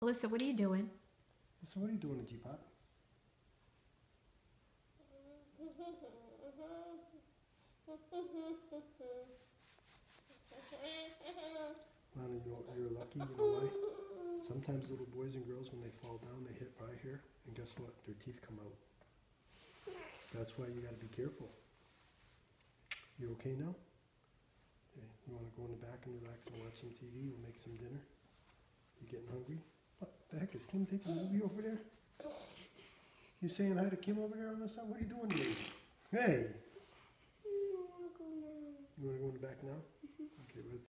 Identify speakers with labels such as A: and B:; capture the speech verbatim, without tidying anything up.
A: Alyssa, what are you doing?
B: So what are you doing at G-Pop? Lana, you know, you're lucky, you know why? Sometimes little boys and girls, when they fall down, they hit right here, and guess what? Their teeth come out. That's why you gotta be careful. You okay now? Okay, you wanna go in the back and relax and watch some T V? We'll make some dinner. You getting hungry? What the heck, is Kim taking a movie over there? You saying hi to Kim over there on the side? What are you doing here? Hey! You wanna go in the back now? Okay, let's